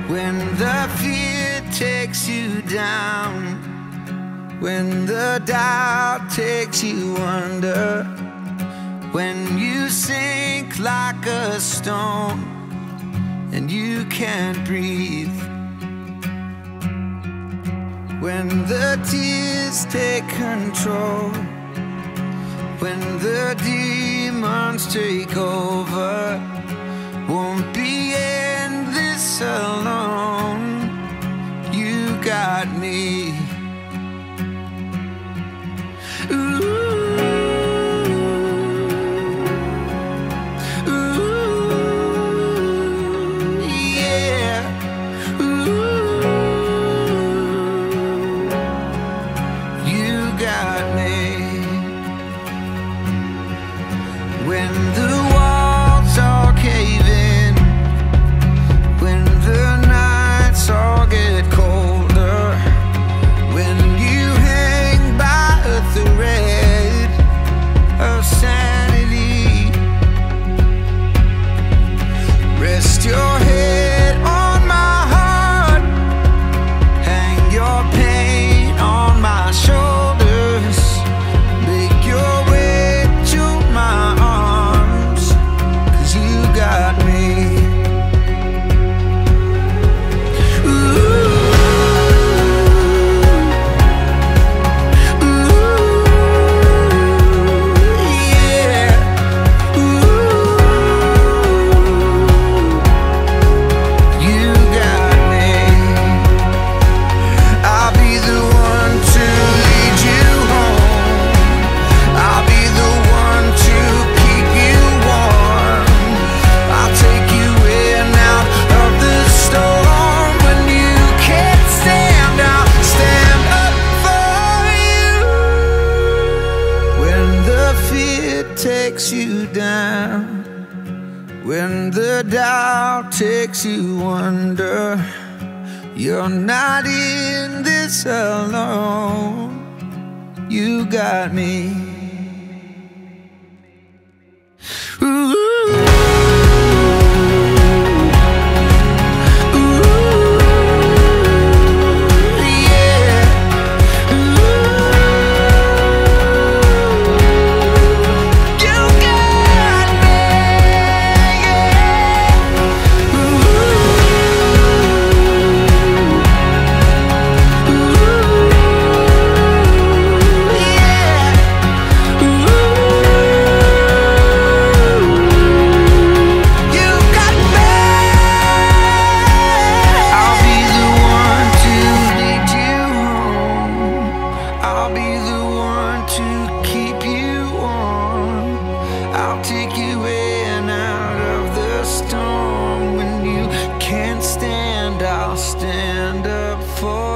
When the fear takes you down, when the doubt takes you under, when you sink like a stone and you can't breathe, when the tears take control, when the demons take over, won't be in this alone. You got me. Ooh. When the walls all cave in, when the nights all get colder, when you hang by a thread of sanity, rest your head on my heart, hang your pain on my shoulders, make your way to my arms, 'cause you got me. Ooh, ooh, yeah. Ooh, you got me. I'll be the one to lead you home. I'll be the one to keep you warm. I'll take you in out of the storm. When you can't stand, I'll stand up for you. When the fear takes you down, when the doubt takes you under, you're not in this alone. You got me. Ooh. I'll be the one to keep you warm. I'll take you in out of the storm. When you can't stand, I'll stand up for